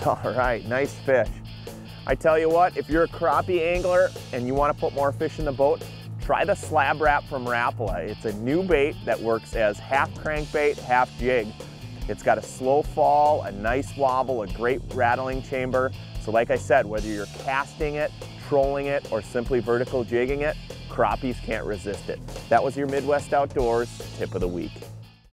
All right, nice fish. I tell you what, if you're a crappie angler and you want to put more fish in the boat, try the Slab Wrap from Rapala. It's a new bait that works as half crankbait, half jig. It's got a slow fall, a nice wobble, a great rattling chamber. So like I said, whether you're casting it, trolling it, or simply vertical jigging it, crappies can't resist it. That was your Midwest Outdoors Tip of the Week.